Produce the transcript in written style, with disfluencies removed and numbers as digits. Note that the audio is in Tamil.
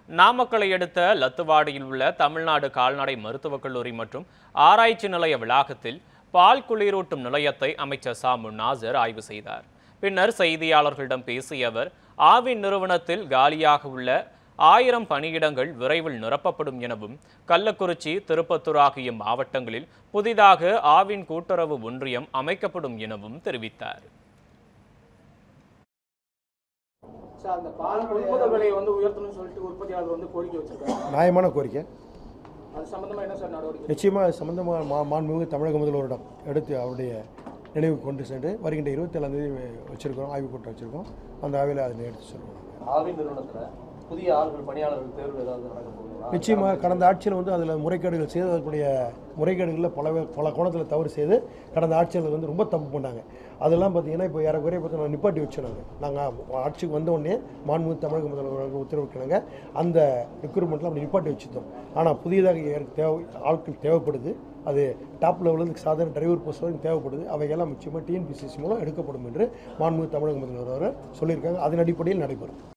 நாமக்கலை அடுத்த லத்துவாடியில் உள்ள தமிழ்நாடு கால்நடை மருத்துவக் கல்லூரி மற்றும் ஆராய்ச்சி நிலைய வளாகத்தில் பால் குளிரூட்டும் நிலையத்தை அமைச்சர் நாசர் ஆய்வு செய்தார். பின்னர் செய்தியாளர்களிடம் பேசிய அவர், ஆவின் நிறுவனத்தில் காலியாக உள்ள 1000 பணியிடங்கள் விரைவில் நிரப்பப்படும் எனவும், கள்ளக்குறிச்சி, திருப்பத்தூர் ஆகிய மாவட்டங்களில் புதிதாக ஆவின் கூட்டுறவு ஒன்றியம் அமைக்கப்படும் எனவும் தெரிவித்தார். அந்த பால் கொள்முதல் விலையை உயர்த்தணும்னு சொல்லிட்டு உற்பத்தியாளர் கோரிக்கை வச்சிருக்காங்க. நியாயமான கோரிக்கை. அது சம்பந்தமா என்ன சார் நடவடிக்கை? நிச்சயமாக அது சம்பந்தமாக மாண்புமிகு தமிழக முதல்வரிடம் எடுத்து அவருடைய நினைவு கொண்டு சென்று வருகின்ற 27ஆம் தேதி வச்சிருக்கோம், ஆய்வுக் கூட்டம் வச்சிருக்கோம். அந்த ஆய்வில் அதை எடுத்து சொல்லுவோம். ஆவின் நிறுவனத்தில் புதிய ஆள்கள் பணியாளர்கள் தேர்வு ஏதாவது நடக்க போகுது? நிச்சயமாக கடந்த ஆட்சியில் அதில் முறைகேடுகள் செய்து அதற்குரிய முறைகேடுகளில் பல கோணத்தில் தவறு செய்து கடந்த ஆட்சியில் ரொம்ப தப்பு பண்ணாங்க. அதெல்லாம் பார்த்தீங்கன்னா இப்போ ஏறக்குறைய பார்த்தீங்கன்னா நிப்பாட்டி வச்சுனாங்க. நாங்கள் ஆட்சிக்கு வந்த உடனே மாண்புமிகு தமிழக முதல்வர்கள் உத்தரவிட்டாங்க. அந்த ரெக்ரூட்மெண்ட்டில் அப்படி நிப்பாட்டி வச்சுருந்தோம். ஆனால் புதியதாக ஆட்கள் தேவைப்படுது. அது டாப் லெவலுக்கு சாதாரண டிரைவர் போஸ்ட் வரைக்கும் தேவைப்படுது. அவையெல்லாம் நிச்சயமாக டிஎன்பிசிசி மூலம் எடுக்கப்படும் என்று மாண்புமிகு தமிழக முதல்வர் சொல்லியிருக்காங்க. அதன் அடிப்படையில் நடைபெறும்.